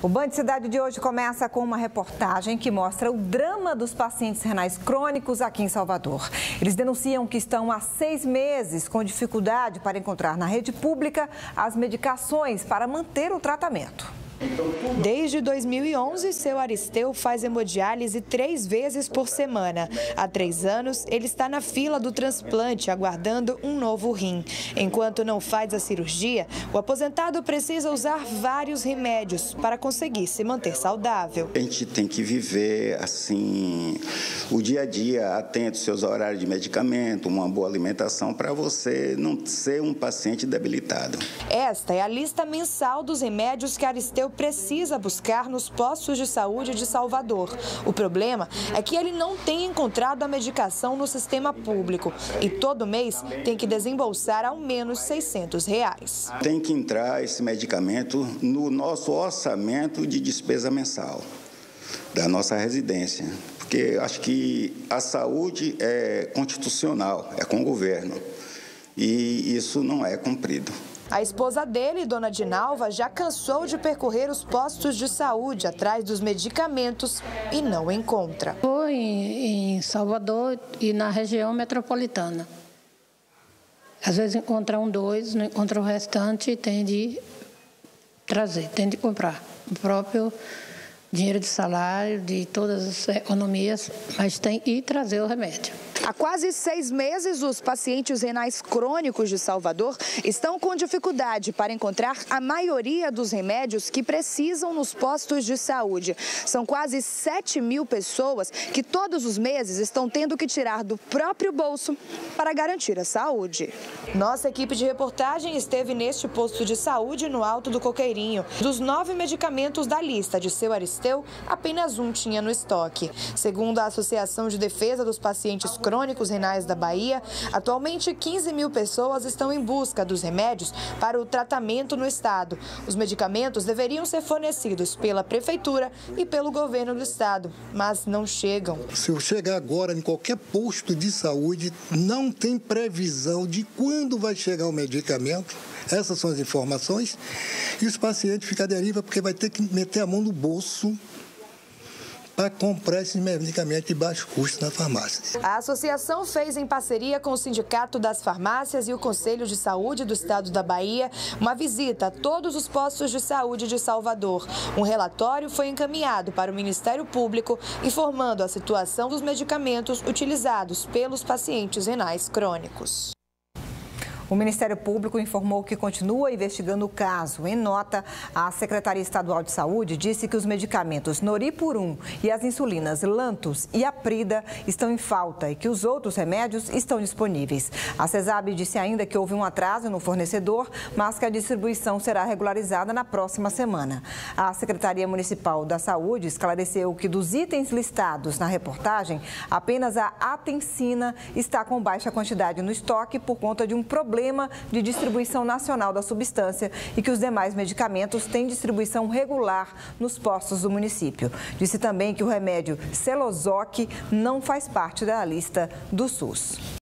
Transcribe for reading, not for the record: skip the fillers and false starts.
O Band Cidade de hoje começa com uma reportagem que mostra o drama dos pacientes renais crônicos aqui em Salvador. Eles denunciam que estão há 6 meses com dificuldade para encontrar na rede pública as medicações para manter o tratamento. Desde 2011, seu Aristeu faz hemodiálise 3 vezes por semana. Há 3 anos, ele está na fila do transplante, aguardando um novo rim. Enquanto não faz a cirurgia, o aposentado precisa usar vários remédios para conseguir se manter saudável. A gente tem que viver, assim, o dia a dia, atento aos seus horários de medicamento, uma boa alimentação, para você não ser um paciente debilitado. Esta é a lista mensal dos remédios que Aristeu precisa buscar nos postos de saúde de Salvador. O problema é que ele não tem encontrado a medicação no sistema público e todo mês tem que desembolsar ao menos R$600. Tem que entrar esse medicamento no nosso orçamento de despesa mensal da nossa residência, porque acho que a saúde é constitucional, é com o governo, e isso não é cumprido. A esposa dele, Dona Dinalva, já cansou de percorrer os postos de saúde atrás dos medicamentos e não encontra. Vou em Salvador e na região metropolitana. Às vezes encontra 1, 2, não encontra o restante, tem de trazer, tem de comprar. O próprio dinheiro de salário, de todas as economias, mas tem que trazer o remédio. Há quase 6 meses, os pacientes renais crônicos de Salvador estão com dificuldade para encontrar a maioria dos remédios que precisam nos postos de saúde. São quase 7.000 pessoas que todos os meses estão tendo que tirar do próprio bolso para garantir a saúde. Nossa equipe de reportagem esteve neste posto de saúde no Alto do Coqueirinho. Dos 9 medicamentos da lista de seu Aristeu, apenas 1 tinha no estoque. Segundo a Associação de Defesa dos Pacientes Crônicos Renais da Bahia, atualmente 15.000 pessoas estão em busca dos remédios para o tratamento no estado. Os medicamentos deveriam ser fornecidos pela prefeitura e pelo governo do estado, mas não chegam. Se eu chegar agora em qualquer posto de saúde, não tem previsão de quando vai chegar o medicamento. Essas são as informações. E os pacientes ficam à deriva porque vai ter que meter a mão no bolso para comprar esses medicamentos de baixo custo na farmácia. A associação fez, em parceria com o Sindicato das Farmácias e o Conselho de Saúde do Estado da Bahia, uma visita a todos os postos de saúde de Salvador. Um relatório foi encaminhado para o Ministério Público, informando a situação dos medicamentos utilizados pelos pacientes renais crônicos. O Ministério Público informou que continua investigando o caso. Em nota, a Secretaria Estadual de Saúde disse que os medicamentos Noripurum e as insulinas Lantus e Aprida estão em falta e que os outros remédios estão disponíveis. A CESAB disse ainda que houve um atraso no fornecedor, mas que a distribuição será regularizada na próxima semana. A Secretaria Municipal da Saúde esclareceu que dos itens listados na reportagem, apenas a Atencina está com baixa quantidade no estoque por conta de um problema de distribuição nacional da substância e que os demais medicamentos têm distribuição regular nos postos do município. Disse também que o remédio Celozoc não faz parte da lista do SUS.